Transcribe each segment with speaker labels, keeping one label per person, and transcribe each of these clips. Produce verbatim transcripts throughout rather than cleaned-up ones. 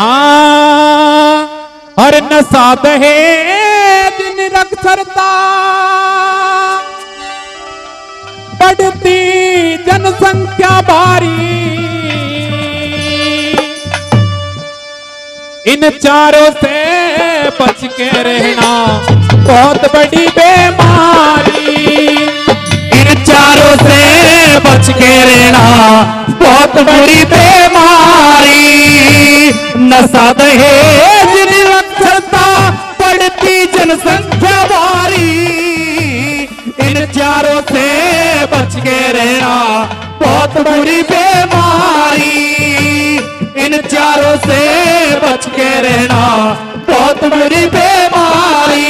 Speaker 1: हाँ और नशा दहेज निरक्षरता बढ़ती जनसंख्या भारी, इन चारों से बच के रहना बहुत बड़ी बीमारी।
Speaker 2: इन चारों से बच के रहना बहुत बड़ी बीमारी। नशा दहेज निरक्षरता बढ़ती जनसंख्या भारी, इन चारों से बच के रहना बहुत बुरी बीमारी। इन चारों से बच के रहना बहुत बुरी बीमारी।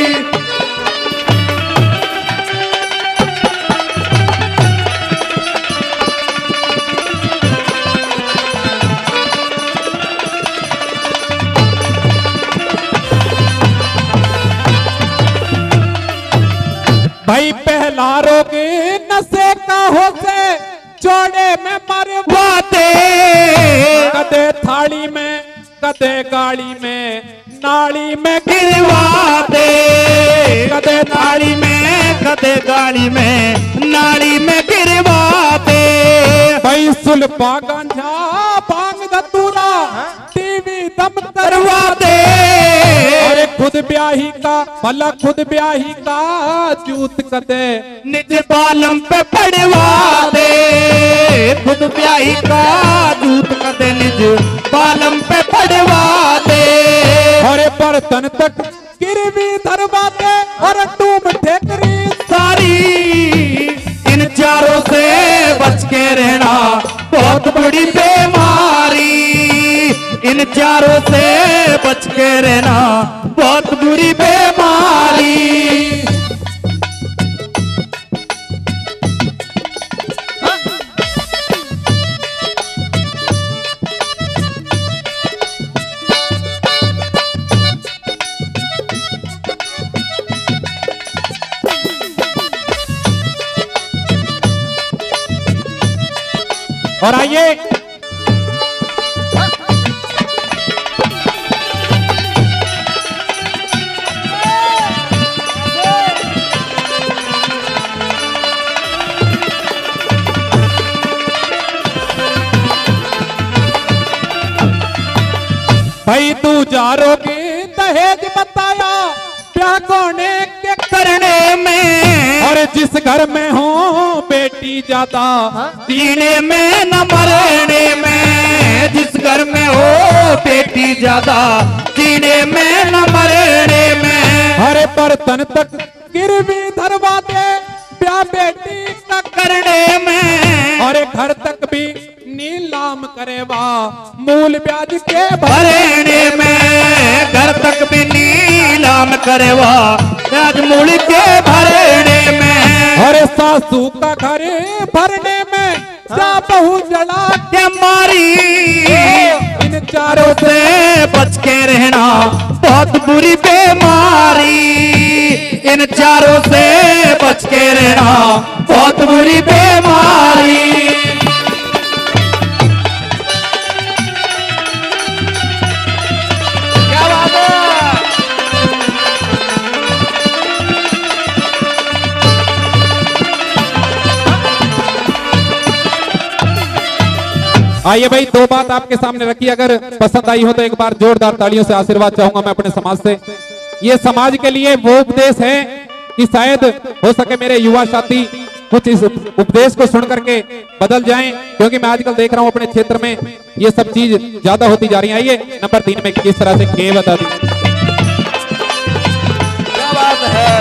Speaker 1: भाई पहला रोग नशे का हो से जोड़े में मरवाते, कदे थाली में कदे गाड़ी में नाली में
Speaker 2: गिरवाते, कदे थाली में कदे गाड़ी में नाली में गिरवाते।
Speaker 1: भाई सुल्फा गांजा भांग धतूरा टीवी दम करवाते, अरे खुद ब्याही का भला खुद ब्याही का जूत कदे
Speaker 2: निज बालम पे पड़वा दे, खुद ब्याही का जूत कदे निज बालम पे पड़वा दे।
Speaker 1: अरे बर्तन तक गिरवी धरवाते और टूम ठेकरी
Speaker 2: सारी, इन चारों से बच के रहना बहुत बड़ी बीमारी। इन चारों से बच के रहना बहुत बुरी बीमारी।
Speaker 1: और आइए भाई तू जारोगे दहेज बताया क्या कोने के करने में, और जिस घर में हो बेटी ज्यादा
Speaker 2: जीने में न मरने में। जिस घर में हो बेटी ज्यादा जीने में न मरने में।
Speaker 1: अरे बर्तन तक गिरवी धरवा दे ब्याह बेटी का करने में, अरे घर तक भी नीलाम करेवा मूल ब्याज के
Speaker 2: भरने में। घर तक भी नीलाम करेवा ब्याज मूल के भरने में।
Speaker 1: अरे सासू का घर भरने में जा बहू जला
Speaker 2: के मारी।
Speaker 1: इन चारों
Speaker 2: से बच के रहना बहुत बुरी बीमारी। इन चारों से बच के रहना बहुत बुरी बीमारी। क्या बात है।
Speaker 1: आइए भाई दो बात आपके सामने रखी, अगर पसंद आई हो तो एक बार जोरदार तालियों से आशीर्वाद चाहूंगा मैं अपने समाज से। ये समाज के लिए वो उपदेश है कि शायद हो सके मेरे युवा साथी कुछ इस उपदेश को सुन करके बदल जाएं, क्योंकि मैं आजकल देख रहा हूं अपने क्षेत्र में ये सब चीज ज्यादा होती जा रही है। आइए नंबर तीन में किस तरह से के बता दी।
Speaker 2: क्या बात है।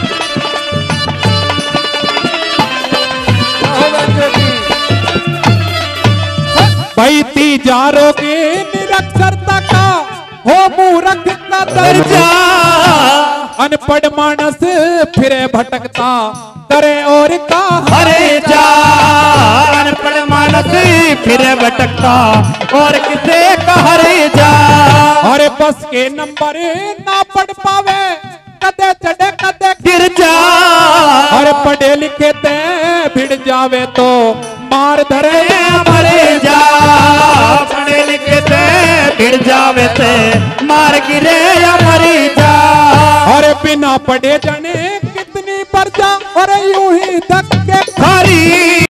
Speaker 1: भाई तीजारों के निरक्षरता का हो मूर्ख का दर्जा, अनपढ़ मानस फिरे भटकता करे और का
Speaker 2: हरे जा। अनपढ़ मानस फिरे भटकता और किसे का हरे जा।
Speaker 1: अरे बस के नंबर ना पढ़ पावे कदे चढ़े कदे
Speaker 2: गिर जा।
Speaker 1: अरे पढ़े लिखे ते भिड़ जावे तो मार धरे
Speaker 2: मरे जा। पढ़े लिखे ते गिर जावे ते मार गिरे या मरी जा।
Speaker 1: अरे बिना पढ़े जाने कितनी पर्चा, अरे यूं ही धक्के
Speaker 2: खारी